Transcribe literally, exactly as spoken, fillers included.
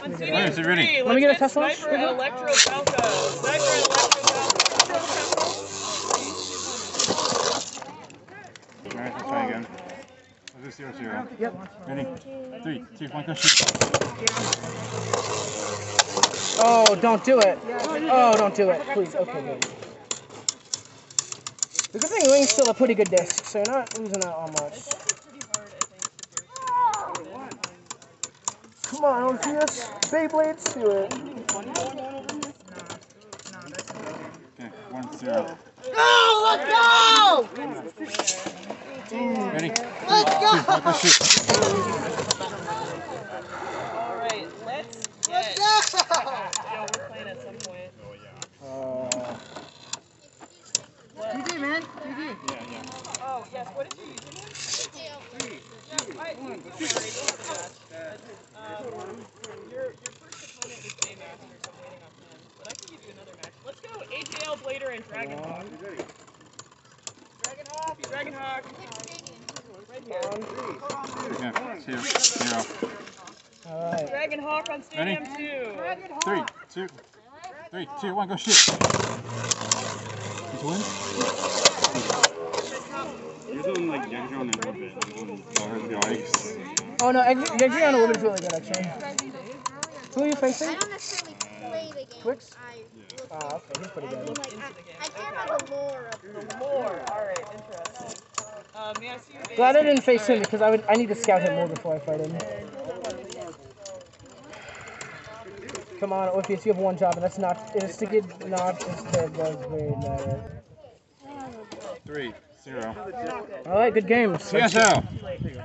On Let me C D get M it. three, Ready. let's Let me get a get test launch. Sniper and Electro Falco. Sniper and Electro Falco. Alright, let's try again. Let's do zero zero. Yep. Ready? Three, two, one, go shoot. Oh, don't do it. Oh, don't do it. Please. Okay, good. The good thing Wing's still a pretty good disc, so you're not losing out on much. Come on, I don't see this. Beyblades, do it. Okay, one, zero. Go! Let's go! Ready? Let's go! Two, one, go shoot. Alright, let's get... Let's go! Yeah, we're playing at some point. Uh, G G, man. G G. Yeah, yeah. Oh, yes, what is your username? Three, two, I, don't worry, one, you'll have a match. Um, your, your first opponent is J-Master, so I'm waiting on him. But I can give you another match. Let's go A J L Blader and Dragonhawk. Dragonhawk, Dragonhawk. Right here. okay, two, zero. Alright. Dragonhawk on Stadium two. Three, two, three, two, one, go shoot. Did you win? You're doing like Genji on a little bit. Oh no, Genji on a little bit is really good actually. Who are you facing? I don't necessarily play the game. Twix? I look Ah, okay, he's pretty I good. mean, like, I, I care about the lore of the The lore. Alright, interesting. Um, may I see your base? Glad I didn't face him because I would I need to scout him more before I fight him. Come on, Orpheus, you have one job, and that's not is to get not instead does very matter. Three, zero. All right, good games. C S L.